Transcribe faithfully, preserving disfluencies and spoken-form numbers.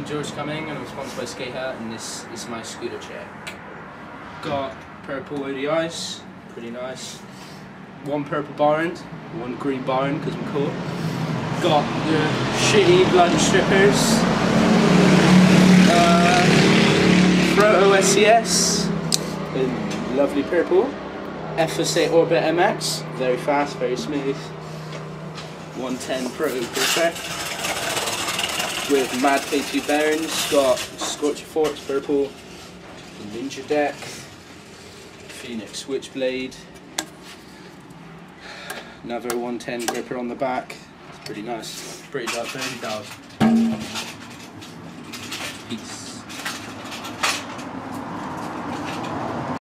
George Cumming and I'm sponsored by Skate Hat, and this is my scooter check. Got purple O D Is, pretty nice. One purple bar end, one green bar end because I'm cool. Got the shitty blood strippers. Uh, Proto S C S in lovely purple. F S A Orbit M X, very fast, very smooth. one ten Proto gripper with Mad K two bearings. Got Scorcher Forks purple, Ninja deck, Phoenix switchblade, another one ten gripper on the back. It's pretty nice. Pretty dark, thirty thousand.